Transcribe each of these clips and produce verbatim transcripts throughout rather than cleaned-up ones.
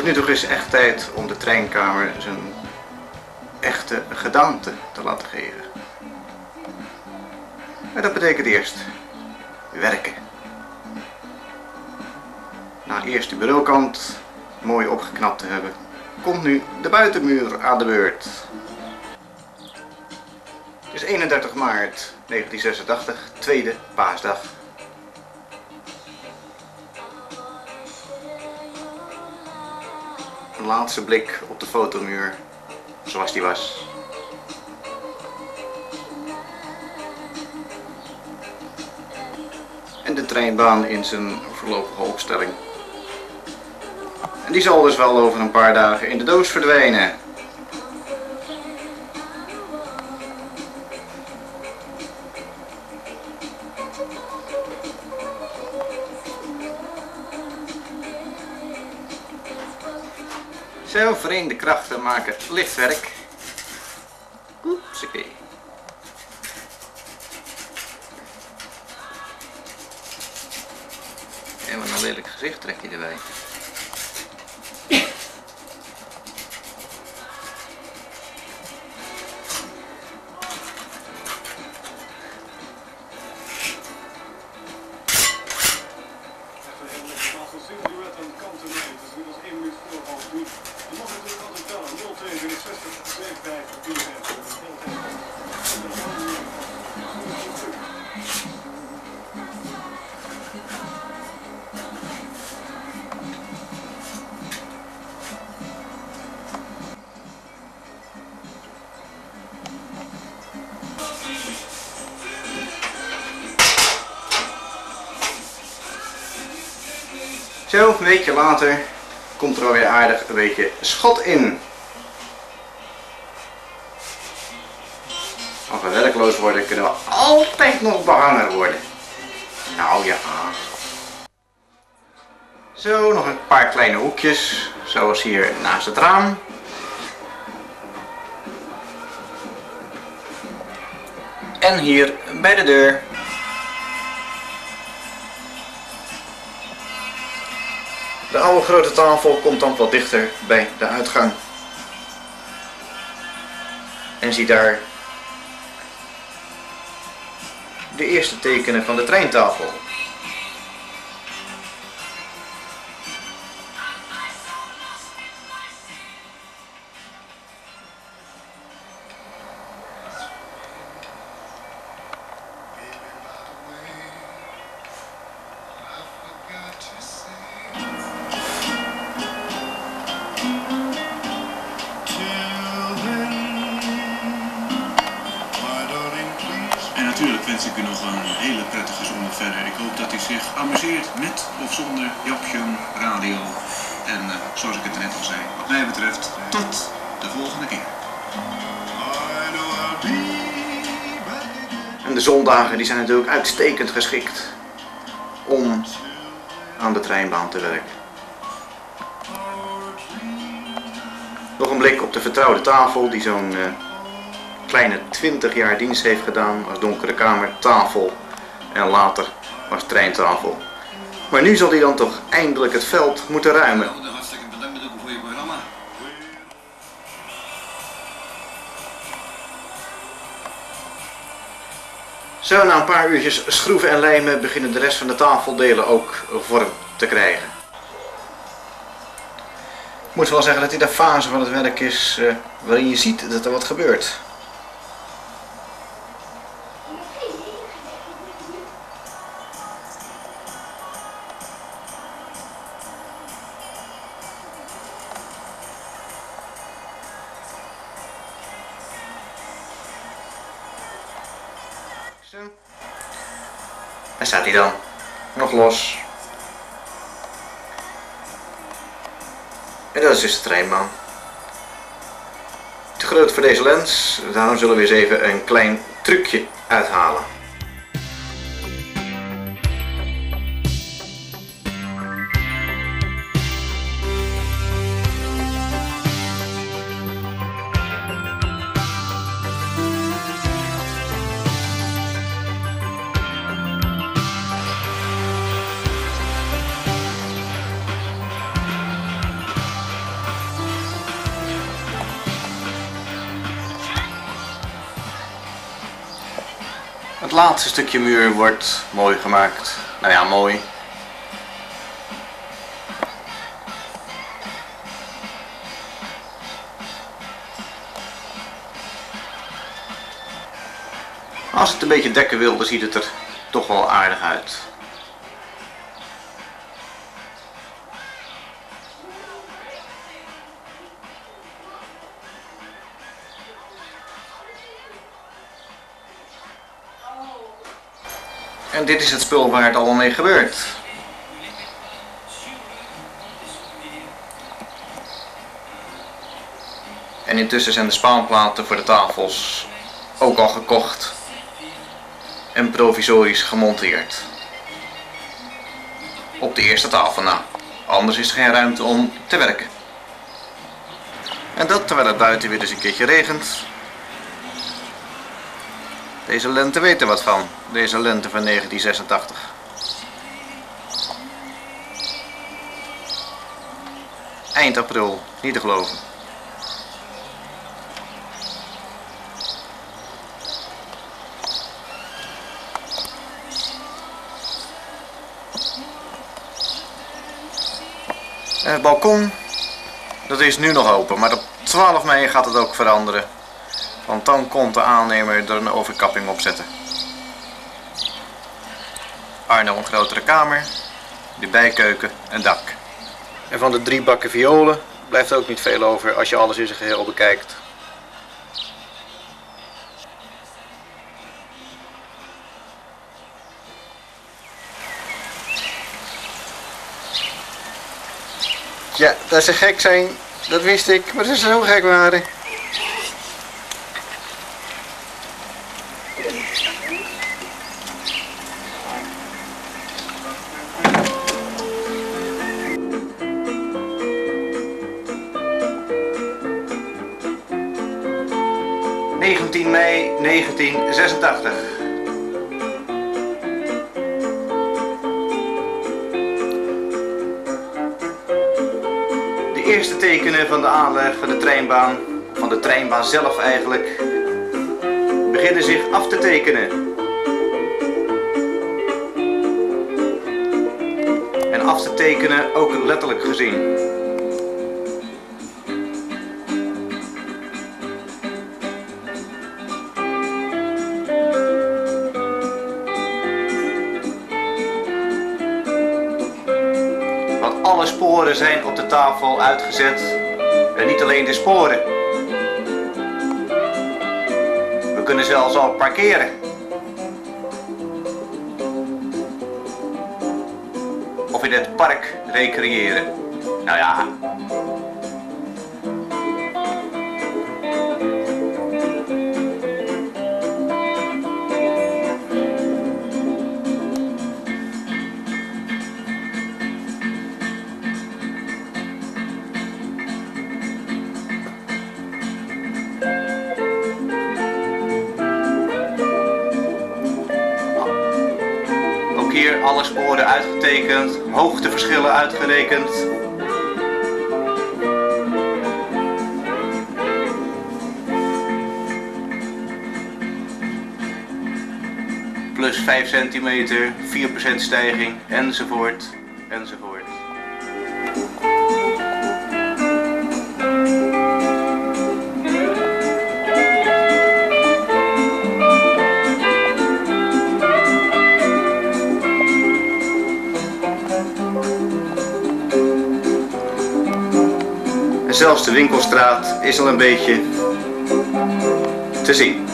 nu toch eens echt tijd om de treinkamer zijn echte gedaante te laten geven. En dat betekent eerst werken. Na eerst de bureaukant mooi opgeknapt te hebben, komt nu de buitenmuur aan de beurt. Het is eenendertig maart negentien zesentachtig, tweede paasdag. Een laatste blik op de fotomuur zoals die was. En de treinbaan in zijn voorlopige opstelling. En die zal dus wel over een paar dagen in de doos verdwijnen. Zo, verenigde krachten maken licht werk. Oepsie. En wat een lelijk gezicht trek je erbij. Zo, een weekje later komt er alweer aardig een beetje schot in. Als we werkloos worden, kunnen we altijd nog behanger worden. Nou ja. Zo, nog een paar kleine hoekjes, zoals hier naast het raam. En hier bij de deur. De oude grote tafel komt dan wat dichter bij de uitgang. En zie daar de eerste tekenen van de treintafel. Natuurlijk wens ik u nog een hele prettige zondag verder. Ik hoop dat u zich amuseert met of zonder Japjum Radio. En uh, zoals ik het net al zei, wat mij betreft, tot de volgende keer. En de zondagen die zijn natuurlijk uitstekend geschikt om aan de treinbaan te werken. Nog een blik op de vertrouwde tafel die zo'n uh, kleine twintig jaar dienst heeft gedaan als donkere kamertafel en later als treintafel. Maar nu zal hij dan toch eindelijk het veld moeten ruimen. Hartstikke bedankt voor je programma. Zo, na een paar uurtjes schroeven en lijmen beginnen de rest van de tafeldelen ook vorm te krijgen. Ik moet wel zeggen dat dit de fase van het werk is uh, waarin je ziet dat er wat gebeurt. Zo. Daar staat hij dan, nog los. En dat is dus de treinbaan. Te groot voor deze lens, daarom zullen we eens even een klein trucje uithalen. laatste stukje muur wordt mooi gemaakt. Nou ja, mooi. Als het een beetje dekken wil, dan ziet het er toch wel aardig uit. En dit is het spul waar het allemaal mee gebeurt. En intussen zijn de spaanplaten voor de tafels ook al gekocht en provisorisch gemonteerd. Op de eerste tafel na. Anders is er geen ruimte om te werken. En dat terwijl het buiten weer eens een keertje regent. Deze lente weet er wat van. Deze lente van negentien zesentachtig. Eind april, niet te geloven. En het balkon, dat is nu nog open, maar op twaalf mei gaat het ook veranderen. Want dan komt de aannemer er een overkapping op zetten. Arno een grotere kamer, de bijkeuken en dak. En van de drie bakken violen blijft ook niet veel over als je alles in zijn geheel bekijkt. Ja, dat ze gek zijn, dat wist ik, maar dat ze zo gek waren. negentien mei negentien zesentachtig. De eerste tekenen van de aanleg van de treinbaan, van de treinbaan zelf eigenlijk, beginnen zich af te tekenen. En af te tekenen ook letterlijk gezien. Alle sporen zijn op de tafel uitgezet en niet alleen de sporen. We kunnen zelfs al parkeren. Of in het park recreëren. Nou ja. Hier alle sporen uitgetekend, hoogteverschillen uitgerekend. Plus vijf centimeter, vier procent stijging, enzovoort, enzovoort. Zelfs de winkelstraat is al een beetje te zien.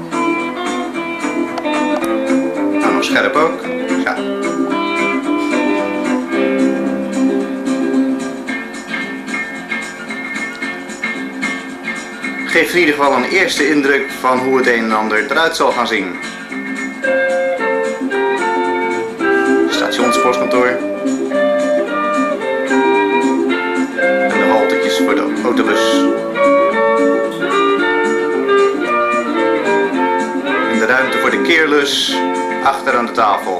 Nou, nog scherp ook. Ja. Geeft in ieder geval een eerste indruk van hoe het een en ander eruit zal gaan zien. Stationspostkantoor. Voor de autobus. En de ruimte voor de keerlus achter aan de tafel.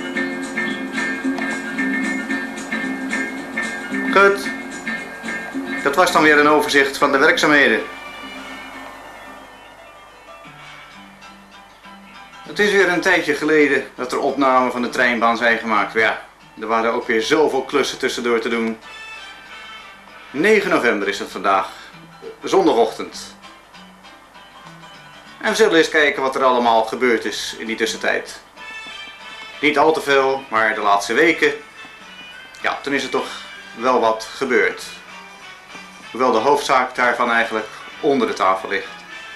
Goed. Dat was dan weer een overzicht van de werkzaamheden. Het is weer een tijdje geleden dat er opnamen van de treinbaan zijn gemaakt. Maar ja, er waren ook weer zoveel klussen tussendoor te doen. negen november is het vandaag, zondagochtend. En we zullen eens kijken wat er allemaal gebeurd is in die tussentijd. Niet al te veel, maar de laatste weken, ja, toen is er toch wel wat gebeurd. Hoewel de hoofdzaak daarvan eigenlijk onder de tafel ligt.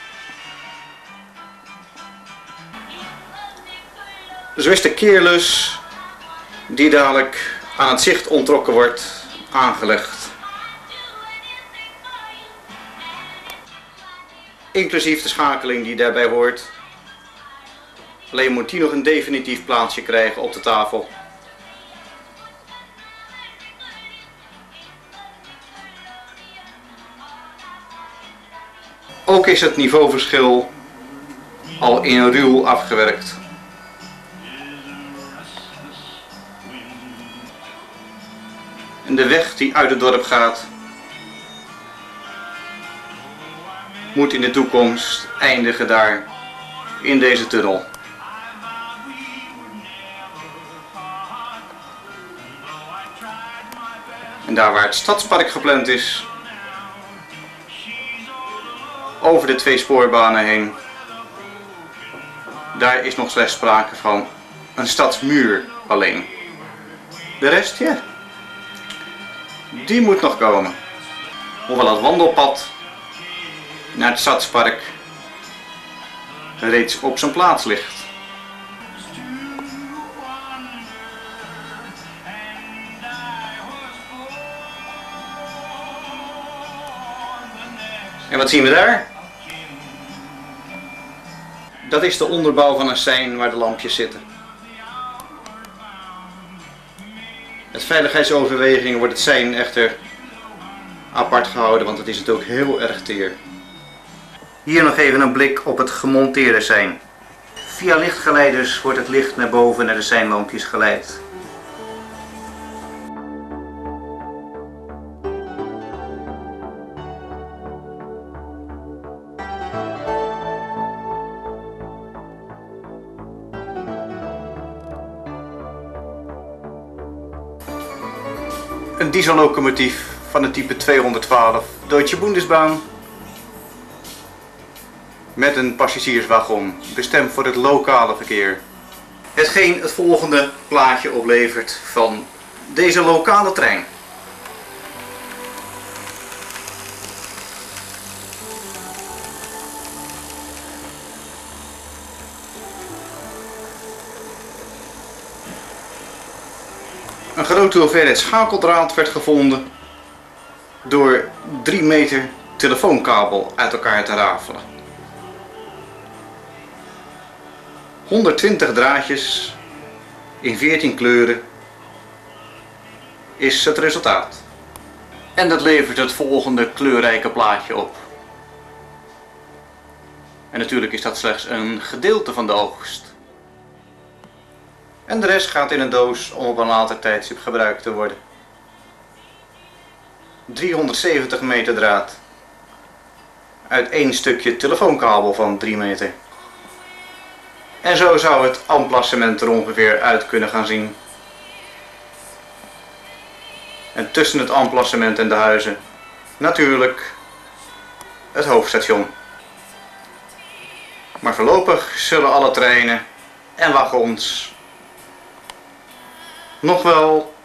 Zo is de keerlus, die dadelijk aan het zicht onttrokken wordt, aangelegd. Inclusief de schakeling die daarbij hoort. Alleen moet die nog een definitief plaatsje krijgen op de tafel. Ook is het niveauverschil al in ruw afgewerkt. En de weg die uit het dorp gaat, moet in de toekomst eindigen daar, in deze tunnel. En daar waar het stadspark gepland is, over de twee spoorbanen heen, daar is nog slechts sprake van een stadsmuur alleen. De rest, ja, die moet nog komen. Hoewel het wandelpad naar het stadspark reeds op zijn plaats ligt. En wat zien we daar? Dat is de onderbouw van een sein waar de lampjes zitten. Met veiligheidsoverwegingen wordt het sein echter apart gehouden, want het is natuurlijk heel erg teer. Hier nog even een blik op het gemonteerde sein. Via lichtgeleiders wordt het licht naar boven naar de seinlampjes geleid. Een diesellocomotief van het type tweehonderdtwaalf Deutsche Bundesbahn met een passagierswagon, bestemd voor het lokale verkeer. Hetgeen het volgende plaatje oplevert van deze lokale trein. Een grote hoeveelheid schakeldraad werd gevonden door drie meter telefoonkabel uit elkaar te rafelen. honderdtwintig draadjes in veertien kleuren is het resultaat. En dat levert het volgende kleurrijke plaatje op. En natuurlijk is dat slechts een gedeelte van de oogst. En de rest gaat in een doos om op een later tijdstip gebruikt te worden. driehonderdzeventig meter draad uit één stukje telefoonkabel van drie meter. En zo zou het emplacement er ongeveer uit kunnen gaan zien. En tussen het emplacement en de huizen natuurlijk het hoofdstation. Maar voorlopig zullen alle treinen en wagons nog wel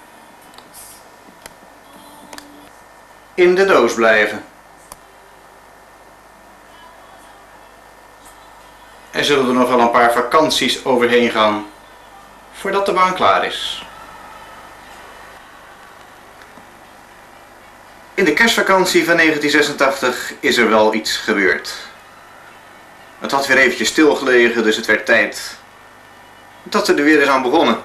in de doos blijven. Er zullen er nog wel een paar vakanties overheen gaan voordat de baan klaar is. In de kerstvakantie van negentien zesentachtig is er wel iets gebeurd. Het had weer eventjes stilgelegen, dus het werd tijd dat we er weer eens aan begonnen.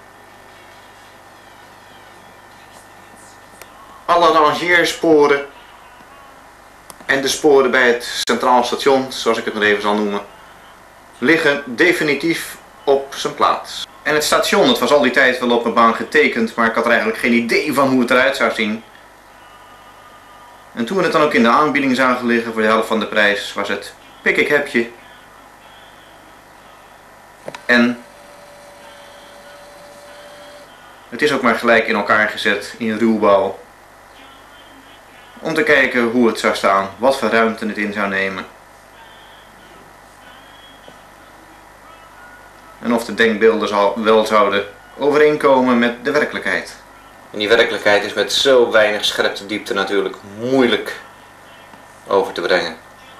Alle rangeersporen en de sporen bij het Centraal Station, zoals ik het nog even zal noemen, liggen definitief op zijn plaats. En het station, het was al die tijd wel op een baan getekend, maar ik had er eigenlijk geen idee van hoe het eruit zou zien. En toen we het dan ook in de aanbieding zagen liggen voor de helft van de prijs, was het pik ik heb je. En het is ook maar gelijk in elkaar gezet in ruwbouw. Om te kijken hoe het zou staan, wat voor ruimte het in zou nemen. En of de denkbeelden wel zouden overeenkomen met de werkelijkheid. En die werkelijkheid is met zo weinig scherptediepte natuurlijk moeilijk over te brengen.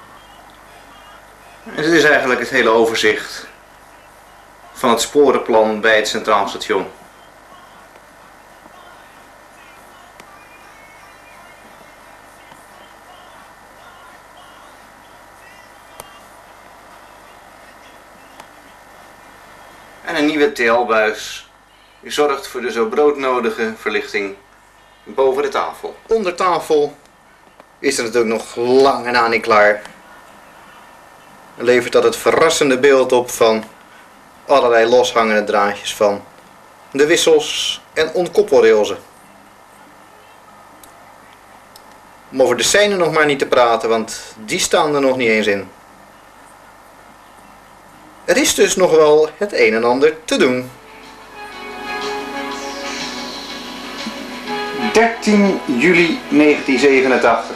En dit is eigenlijk het hele overzicht van het sporenplan bij het Centraal Station. En een nieuwe T L-buis zorgt voor de zo broodnodige verlichting boven de tafel. Onder tafel is er natuurlijk nog lang en aan niet klaar. En levert dat het verrassende beeld op van allerlei loshangende draadjes van de wissels en ontkoppelrailsen. Om over de seinen nog maar niet te praten, want die staan er nog niet eens in. Er is dus nog wel het een en ander te doen. dertien juli negentien zevenentachtig.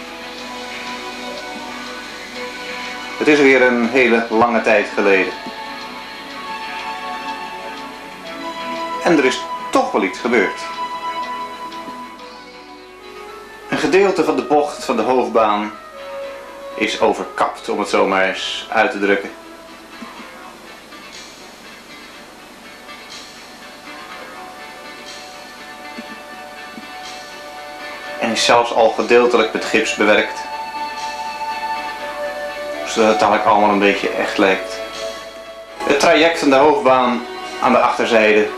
Het is weer een hele lange tijd geleden. En er is toch wel iets gebeurd. Een gedeelte van de bocht van de hoofdbaan is overkapt, om het zo maar eens uit te drukken. En is zelfs al gedeeltelijk met gips bewerkt. Zodat het eigenlijk allemaal een beetje echt lijkt. Het traject van de hoofdbaan aan de achterzijde.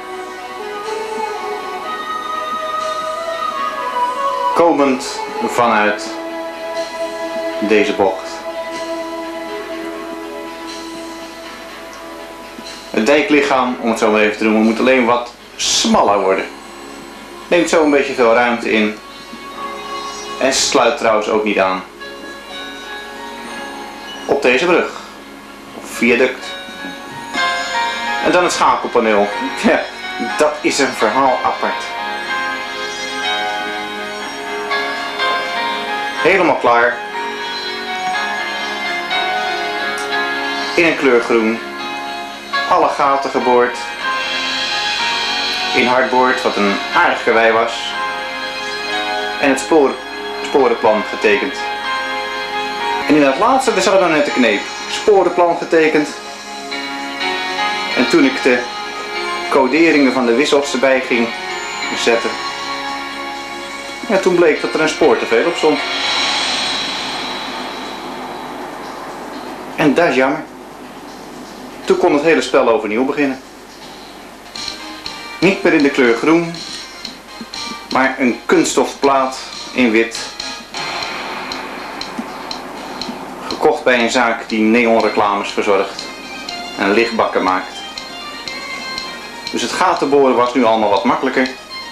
Komend vanuit deze bocht. Het dijklichaam, om het zo maar even te noemen, moet alleen wat smaller worden. Neemt zo een beetje veel ruimte in. En sluit trouwens ook niet aan op deze brug of viaduct. En dan het schakelpaneel. Ja, dat is een verhaal apart. Helemaal klaar. In een kleur groen. Alle gaten geboord. In hardboord, wat een aardig karwei was. En het spoor sporenplan getekend. En in dat laatste, daar zat dan net de kneep. Sporenplan getekend. En toen ik de coderingen van de wissels erbij ging zetten, ja, toen bleek dat er een spoor te veel op stond. En dat is jammer. Toen kon het hele spel overnieuw beginnen. Niet meer in de kleur groen, maar een kunststofplaat in wit. Gekocht bij een zaak die neonreclames verzorgt en lichtbakken maakt. Dus het gaten boren was nu allemaal wat makkelijker.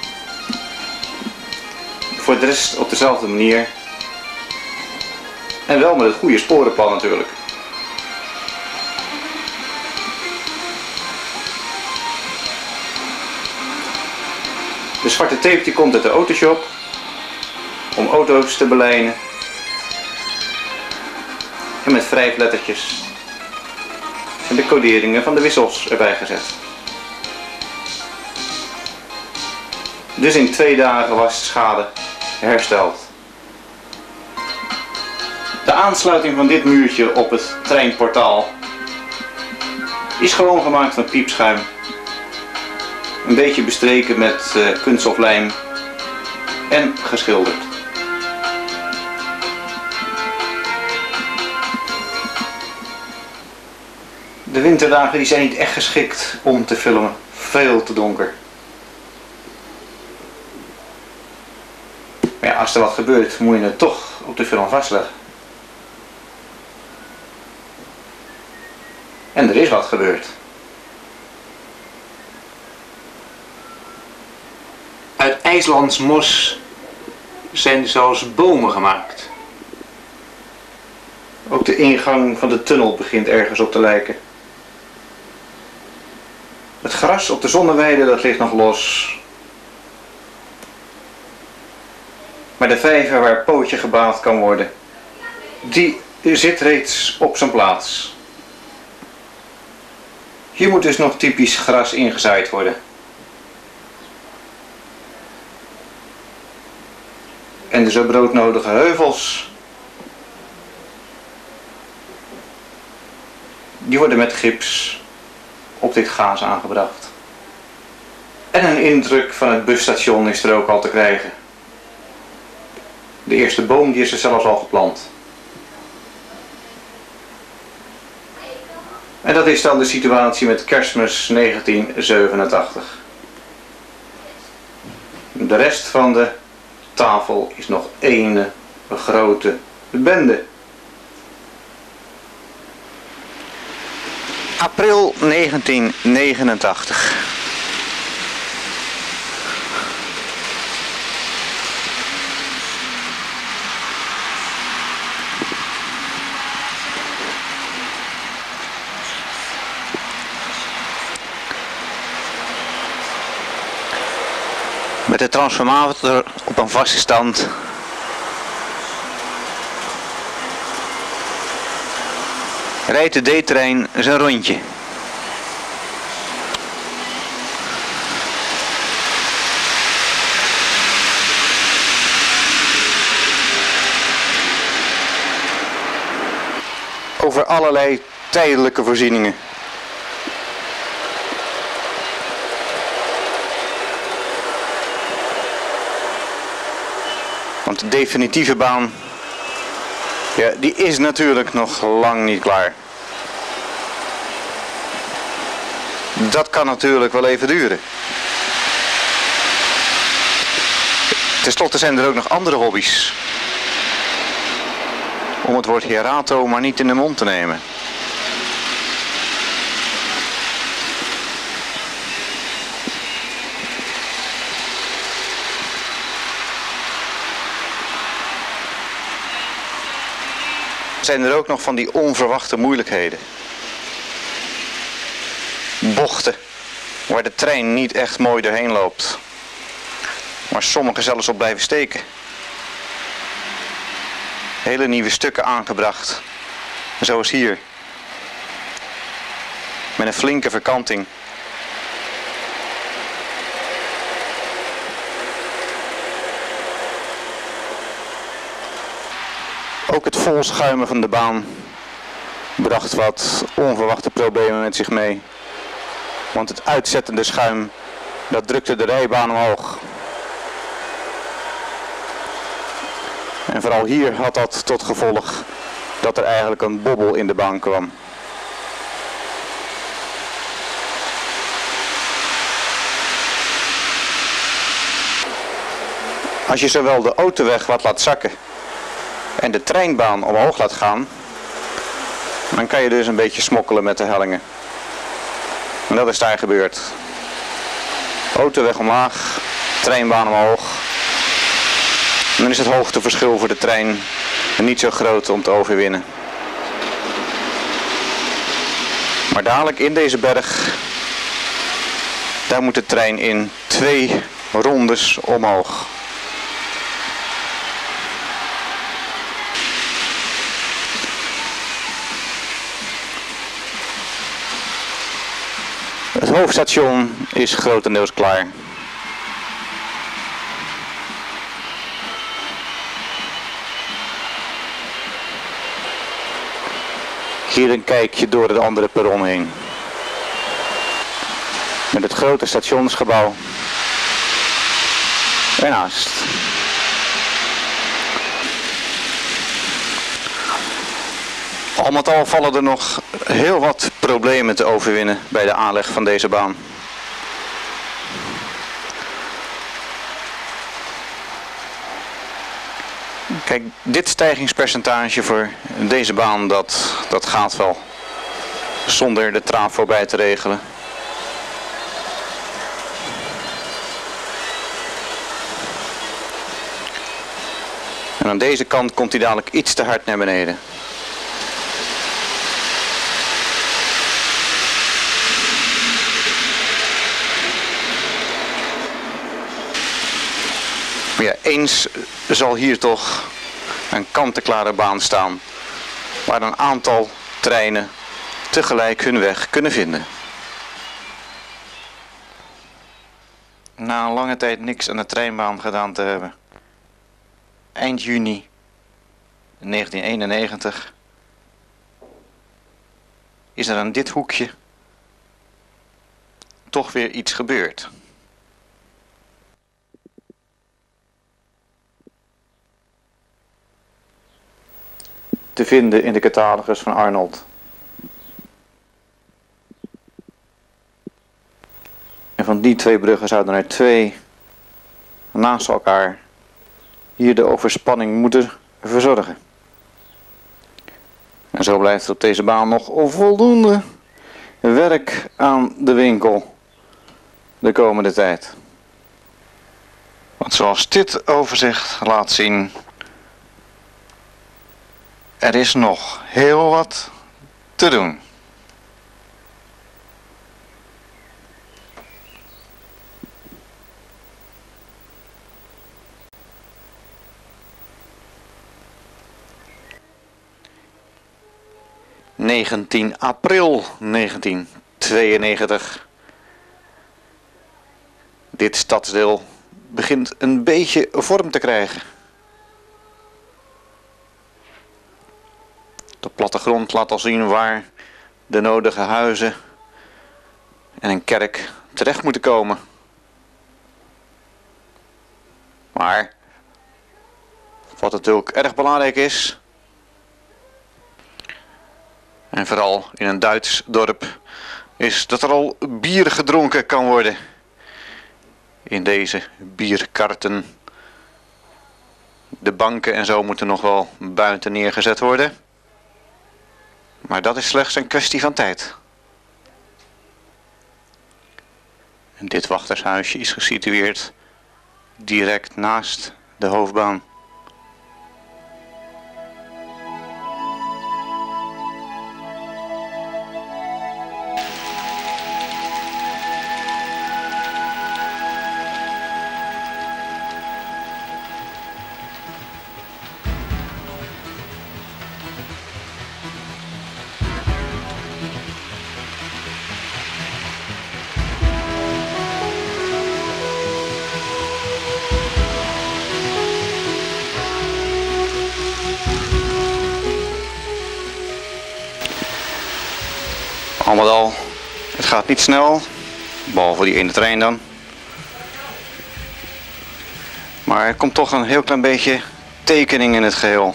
Voor de rest op dezelfde manier. En wel met het goede sporenplan natuurlijk. De zwarte tape die komt uit de autoshop om auto's te belijnen. En met wrijflettertjes en de coderingen van de wissels erbij gezet. Dus in twee dagen was de schade hersteld. De aansluiting van dit muurtje op het treinportaal is gewoon gemaakt van piepschuim. Een beetje bestreken met uh, kunststoflijm en geschilderd. De winterdagen die zijn niet echt geschikt om te filmen. Veel te donker. Maar ja, als er wat gebeurt moet je het toch op de film vastleggen. En er is wat gebeurd. Uit IJslands mos zijn er zelfs bomen gemaakt. Ook de ingang van de tunnel begint ergens op te lijken. Het gras op de zonneweide dat ligt nog los. Maar de vijver waar pootje gebaat kan worden, die zit reeds op zijn plaats. Hier moet dus nog typisch gras ingezaaid worden. En de zo broodnodige heuvels, die worden met gips op dit gaas aangebracht. En een indruk van het busstation is er ook al te krijgen. De eerste boom die is er zelfs al geplant. En dat is dan de situatie met Kerstmis negentien zevenentachtig. De rest van de tafel is nog één grote bende. April negentien negenentachtig. Met de transformator op een vaste stand rijdt de D-trein zijn rondje. Over allerlei tijdelijke voorzieningen. Want de definitieve baan, ja, die is natuurlijk nog lang niet klaar. Dat kan natuurlijk wel even duren. Ten slotte zijn er ook nog andere hobby's. Om het woord hierato maar niet in de mond te nemen. Zijn er ook nog van die onverwachte moeilijkheden. Bochten, waar de trein niet echt mooi doorheen loopt. Maar sommige zelfs op blijven steken. Hele nieuwe stukken aangebracht. Zoals hier. Met een flinke verkanting. Ook het volschuimen van de baan bracht wat onverwachte problemen met zich mee. Want het uitzettende schuim, dat drukte de rijbaan omhoog. En vooral hier had dat tot gevolg dat er eigenlijk een bobbel in de baan kwam. Als je zowel de autoweg wat laat zakken en de treinbaan omhoog laat gaan, dan kan je dus een beetje smokkelen met de hellingen. En dat is daar gebeurd. Autoweg omlaag, treinbaan omhoog. En dan is het hoogteverschil voor de trein niet zo groot om te overwinnen. Maar dadelijk in deze berg, daar moet de trein in twee rondes omhoog. Het hoofdstation is grotendeels klaar. Hier een kijkje door het andere perron heen. Met het grote stationsgebouw ernaast. Al met al vallen er nog heel wat problemen te overwinnen bij de aanleg van deze baan. Kijk, dit stijgingspercentage voor deze baan, dat, dat gaat wel. Zonder de trafo bij te regelen. En aan deze kant komt hij dadelijk iets te hard naar beneden. Maar ja, eens zal hier toch een kant-en-klare baan staan waar een aantal treinen tegelijk hun weg kunnen vinden. Na een lange tijd niks aan de treinbaan gedaan te hebben, eind juni negentien eenennegentig is er aan dit hoekje toch weer iets gebeurd. Te vinden in de catalogus van Arnold. En van die twee bruggen zouden er twee naast elkaar hier de overspanning moeten verzorgen. En zo blijft er op deze baan nog voldoende werk aan de winkel de komende tijd. Want zoals dit overzicht laat zien, er is nog heel wat te doen. negentien april negentien tweeënnegentig. Dit stadsdeel begint een beetje vorm te krijgen. De plattegrond laat al zien waar de nodige huizen en een kerk terecht moeten komen. Maar wat natuurlijk erg belangrijk is, en vooral in een Duits dorp, is dat er al bier gedronken kan worden. In deze bierkarten. De banken en zo moeten nog wel buiten neergezet worden. Maar dat is slechts een kwestie van tijd. En dit wachtershuisje is gesitueerd direct naast de hoofdbaan. Al met al, het gaat niet snel, behalve die ene trein dan. Maar er komt toch een heel klein beetje tekening in het geheel.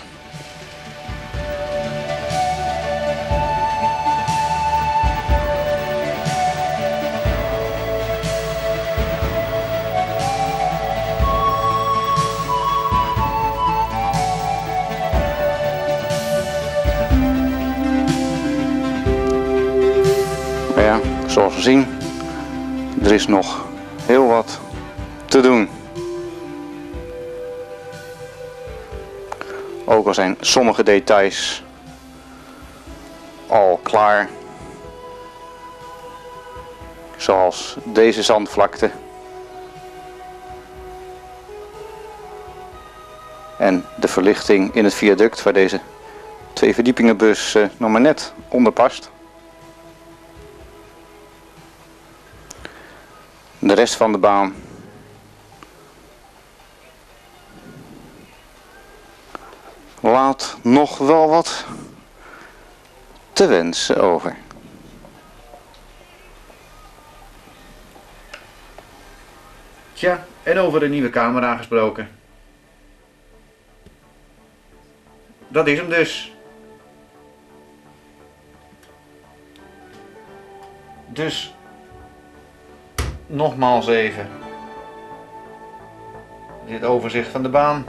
Zoals we zien, er is nog heel wat te doen. Ook al zijn sommige details al klaar. Zoals deze zandvlakte. En de verlichting in het viaduct waar deze twee verdiepingenbus uh, nog maar net onder past. De rest van de baan laat nog wel wat te wensen over. Tja, en over de nieuwe camera gesproken. Dat is hem dus. Dus nogmaals even dit overzicht van de baan.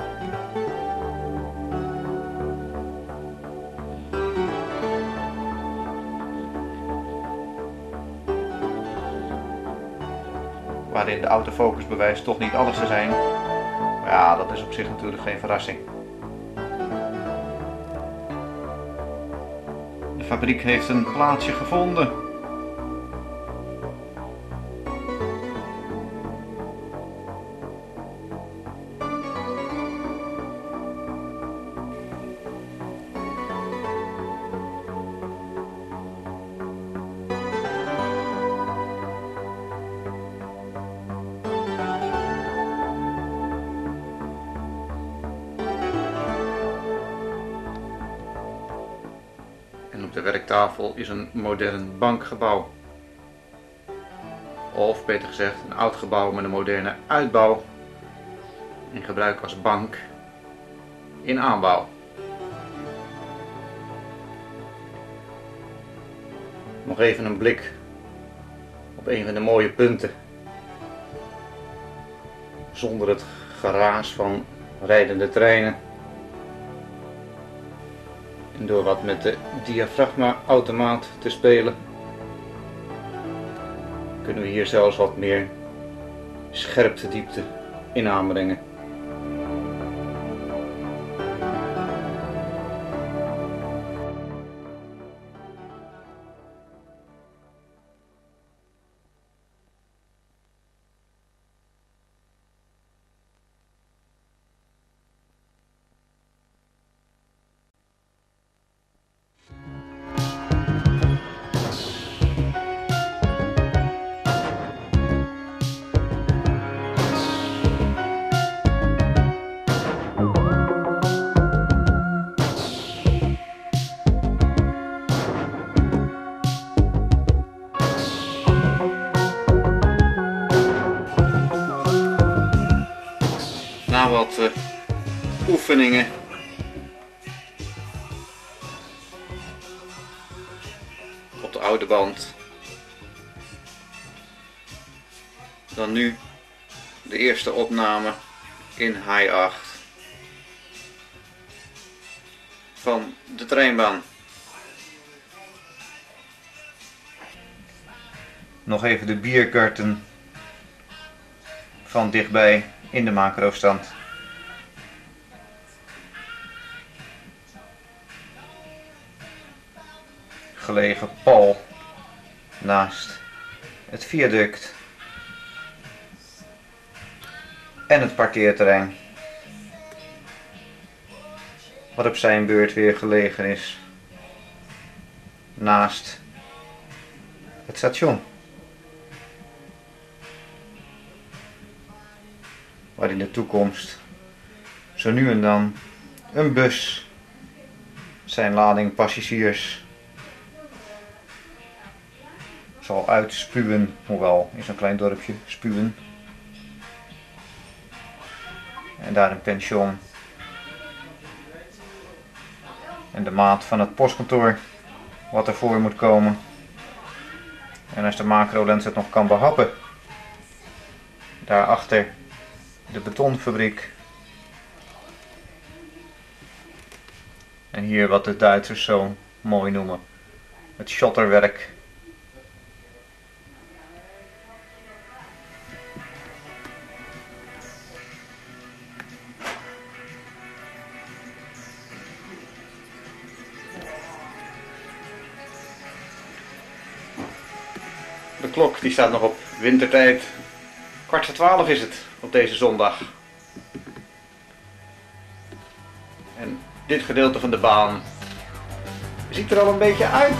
Waarin de autofocus bewijst toch niet alles te zijn. Maar ja, dat is op zich natuurlijk geen verrassing. De fabriek heeft een plaatsje gevonden. werktafel is een modern bankgebouw. Of beter gezegd een oud gebouw met een moderne uitbouw. In gebruik als bank in aanbouw. Nog even een blik op een van de mooie punten. Zonder het geraas van rijdende treinen. En door wat met de diafragma-automaat te spelen, kunnen we hier zelfs wat meer scherptediepte in aanbrengen. Na wat uh, oefeningen op de oude band, dan nu de eerste opname in H acht van de treinbaan. Nog even de bierkarten van dichtbij in de macro-stand. Gelegen pal naast het viaduct en het parkeerterrein, wat op zijn beurt weer gelegen is naast het station, waar in de toekomst zo nu en dan een bus zijn lading passagiers zal uitspuwen, hoewel in zo'n klein dorpje spuwen, en daar een pension en de maat van het postkantoor wat ervoor moet komen, en als de macrolens het nog kan behappen, daarachter de betonfabriek. En hier wat de Duitsers zo mooi noemen het schotterwerk. De klok die staat nog op wintertijd. Kwart voor twaalf is het op deze zondag. En dit gedeelte van de baan ziet er al een beetje uit.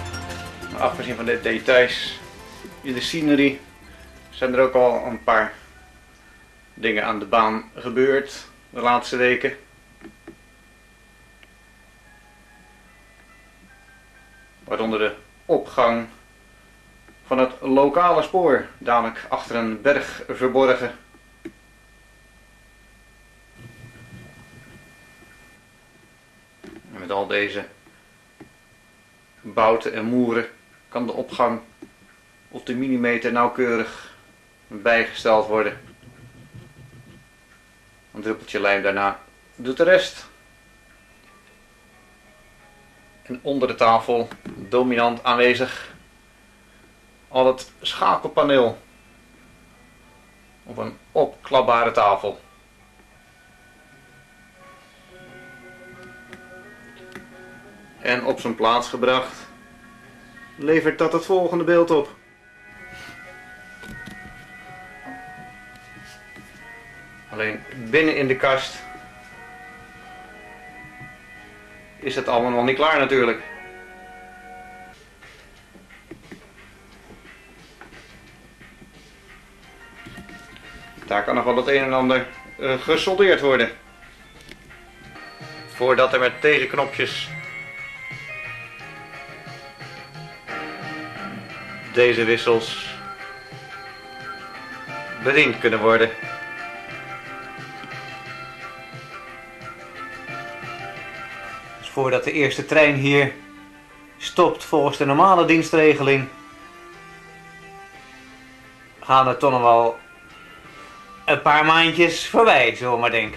Afgezien van de details in de scenery zijn er ook al een paar dingen aan de baan gebeurd de laatste weken. Waaronder de opgang van het lokale spoor, dadelijk achter een berg verborgen. En met al deze bouten en moeren kan de opgang op de millimeter nauwkeurig bijgesteld worden. Een druppeltje lijm daarna doet de rest. En onder de tafel, dominant aanwezig, al het schakelpaneel op een opklapbare tafel. En op zijn plaats gebracht levert dat het volgende beeld op. Alleen binnen in de kast is het allemaal nog niet klaar natuurlijk. Daar kan nog wel het een en ander uh, gesoldeerd worden. Voordat er met tegenknopjes deze wissels bediend kunnen worden. Dus voordat de eerste trein hier stopt volgens de normale dienstregeling, gaan er toch nog wel een paar maandjes voorbij, zullen we maar denken.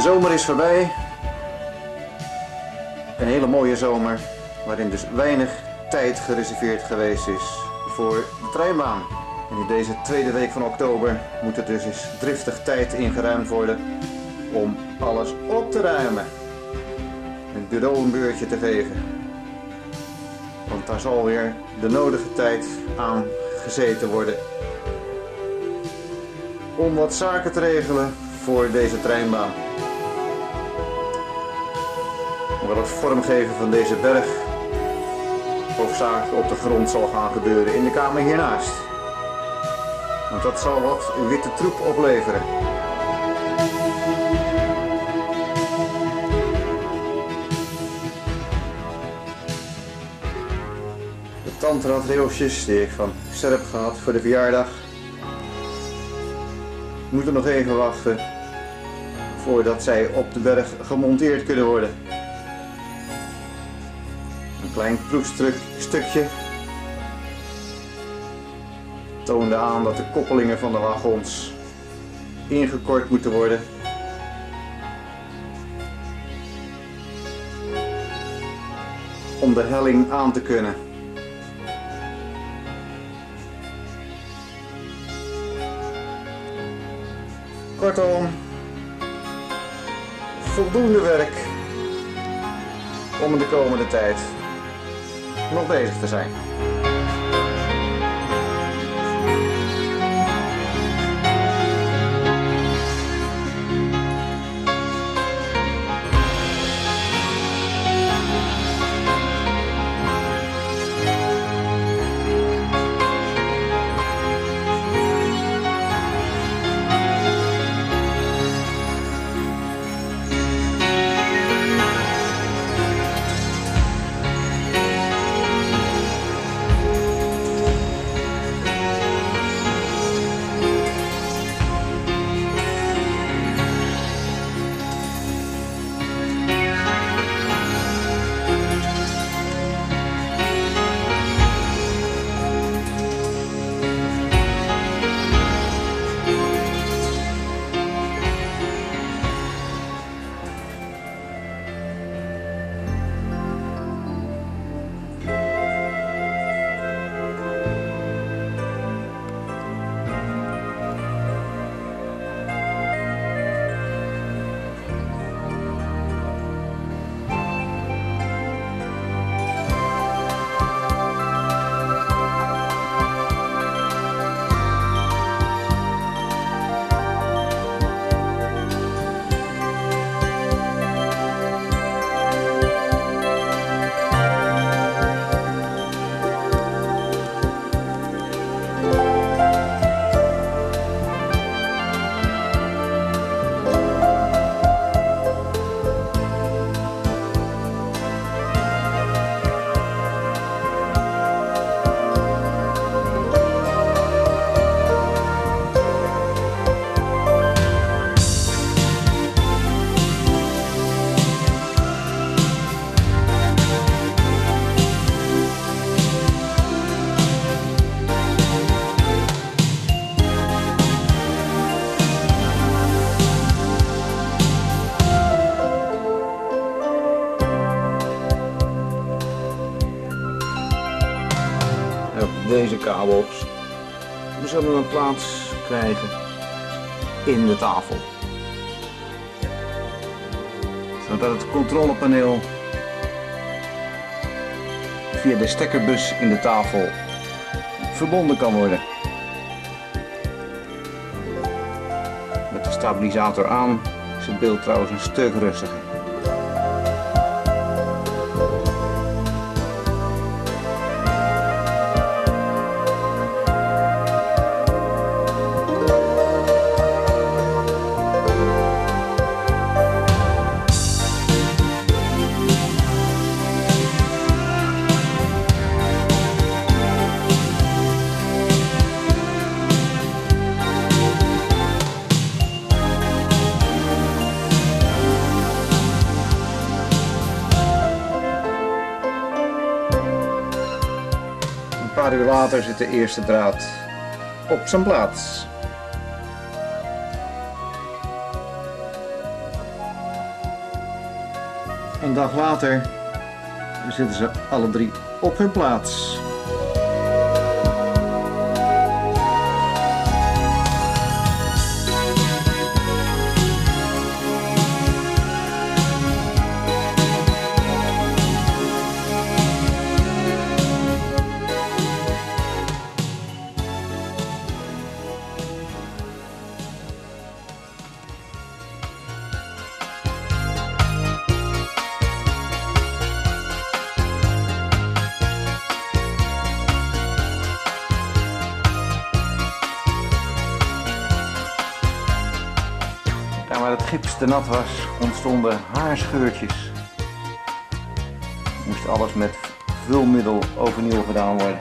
zomer is voorbij. Een hele mooie zomer, waarin dus weinig tijd gereserveerd geweest is voor de treinbaan. En in deze tweede week van oktober moet er dus eens driftig tijd ingeruimd worden om alles op te ruimen. Het bureau een beurtje te geven. Want daar zal weer de nodige tijd aan gezeten worden om wat zaken te regelen voor deze treinbaan. Hoewel het vormgeven van deze berg hoofdzakelijk op de grond zal gaan gebeuren in de kamer hiernaast. Want dat zal wat witte troep opleveren. De tandradrailsjes die ik van Ster heb gehad voor de verjaardag moeten nog even wachten voordat zij op de berg gemonteerd kunnen worden. Een klein proefstukje toonde aan dat de koppelingen van de wagons ingekort moeten worden. Om de helling aan te kunnen. Kortom, voldoende werk om de komende tijd nog bezig te zijn. Deze kabels zullen een plaats krijgen in de tafel, zodat het controlepaneel via de stekkerbus in de tafel verbonden kan worden. Met de stabilisator aan is het beeld trouwens een stuk rustiger. Een paar uur later zit de eerste draad op zijn plaats. Een dag later zitten ze alle drie op hun plaats. Daar waar het gips te nat was, ontstonden haarscheurtjes. Moest alles met vulmiddel overnieuw gedaan worden.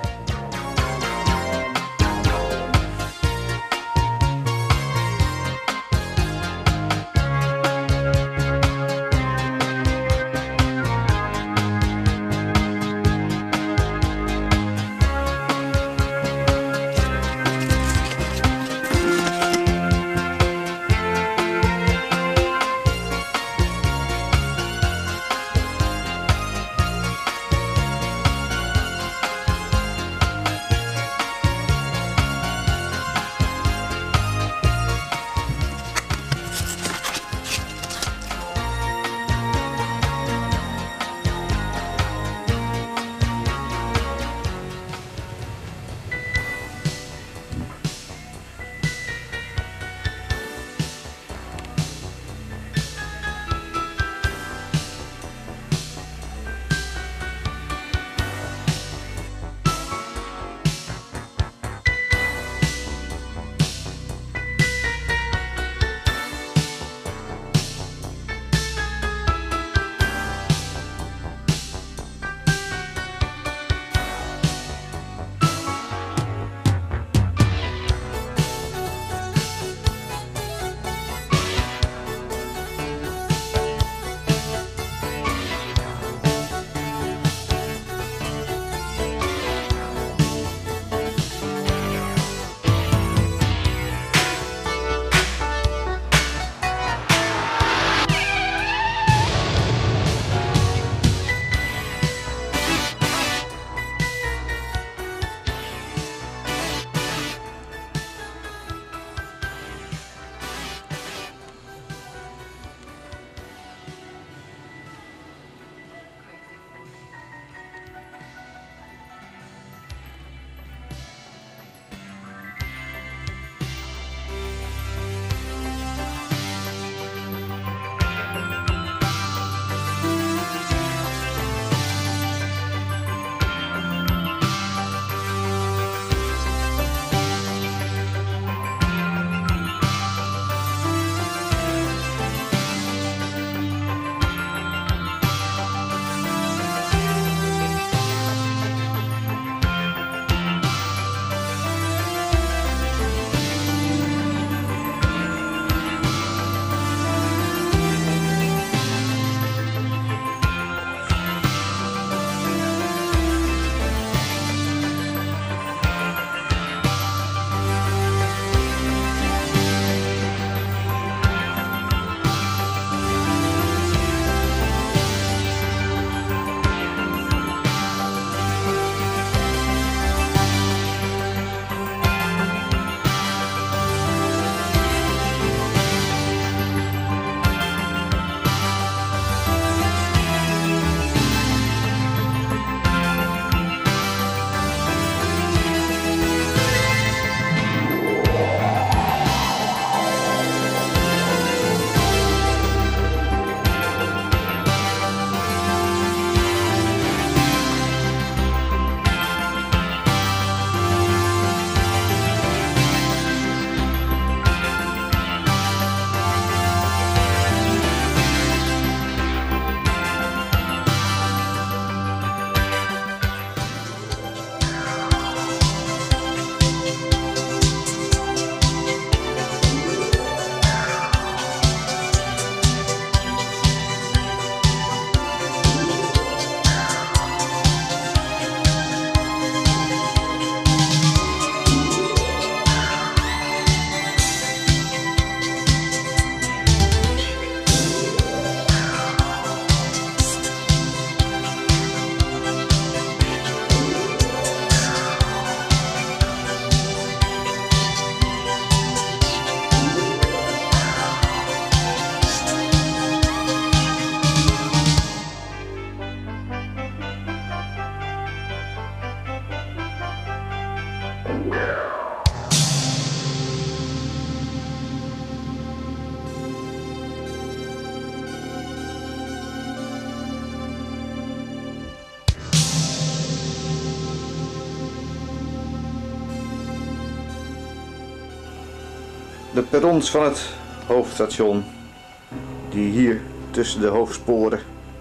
de perrons van het hoofdstation, die hier tussen de hoofdsporen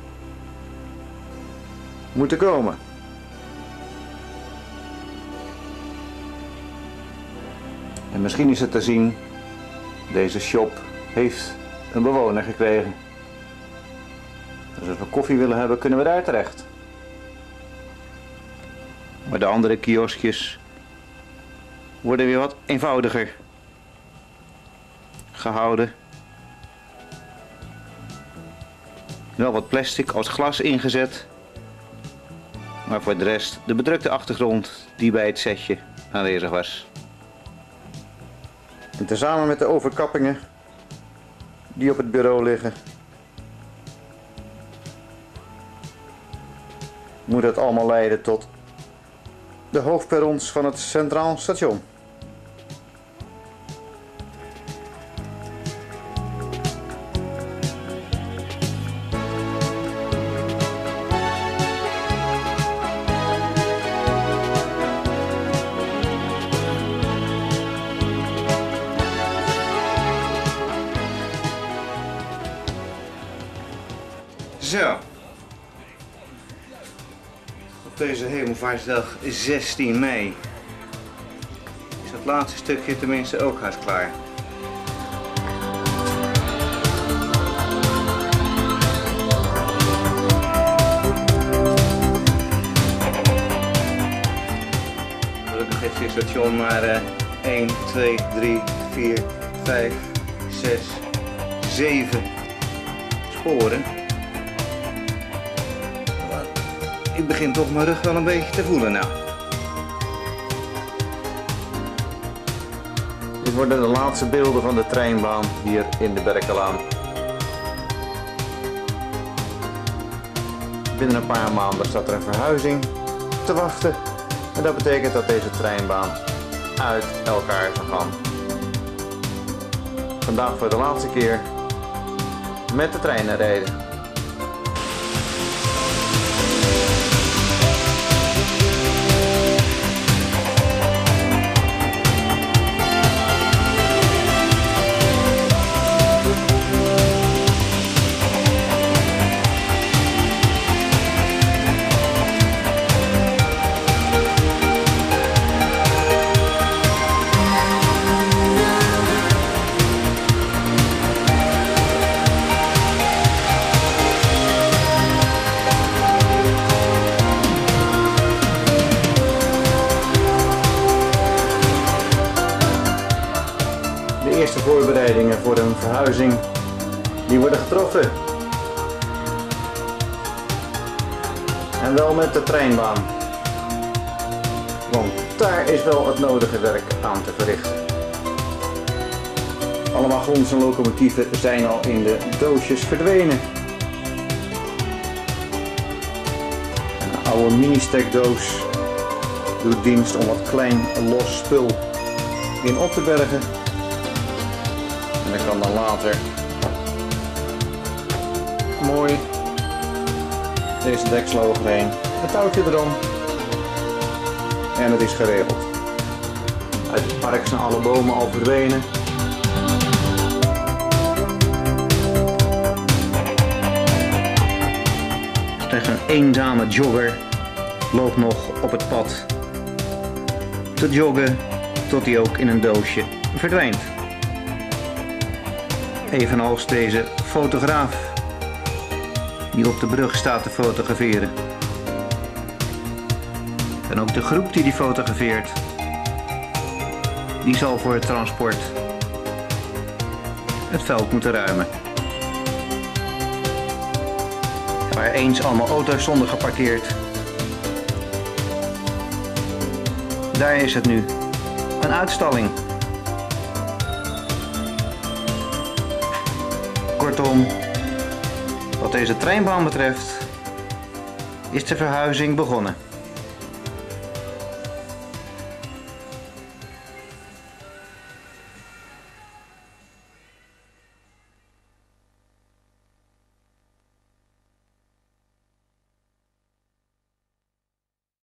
moeten komen. En misschien is het te zien, deze shop heeft een bewoner gekregen. Dus als we koffie willen hebben, kunnen we daar terecht. Maar de andere kioskjes worden weer wat eenvoudiger gehouden. Wel wat plastic als glas ingezet. Maar voor de rest de bedrukte achtergrond die bij het setje aanwezig was. En tezamen met de overkappingen die op het bureau liggen, moet het allemaal leiden tot de hoofdperrons van het Centraal Station. Zo, op deze Hemelvaartsdag zestien mei is het laatste stukje tenminste ook haast klaar. Gelukkig heeft dit station maar uh, één, twee, drie, vier, vijf, zes, zeven sporen. Ik begin toch mijn rug wel een beetje te voelen nou. Dit worden de laatste beelden van de treinbaan hier in de Berkelaan. Binnen een paar maanden staat er een verhuizing te wachten. En dat betekent dat deze treinbaan uit elkaar zal gaan. Vandaag voor de laatste keer met de treinen rijden. De eerste voorbereidingen voor een verhuizing die worden getroffen. En wel met de treinbaan. Want daar is wel het nodige werk aan te verrichten. Alle wagons en locomotieven zijn al in de doosjes verdwenen. Een oude mini-stekdoos doet dienst om wat klein los spul in op te bergen. En dan kan dan later mooi deze deksel overheen, het touwtje erom en het is geregeld. Uit het park zijn alle bomen al verdwenen. Slechts een eenzame jogger loopt nog op het pad te joggen tot hij ook in een doosje verdwijnt. Evenals deze fotograaf die op de brug staat te fotograferen. En ook de groep die die fotografeert, die zal voor het transport het veld moeten ruimen. Waar eens allemaal auto's stonden geparkeerd, daar is het nu een uitstalling. Kortom, wat deze treinbaan betreft, is de verhuizing begonnen.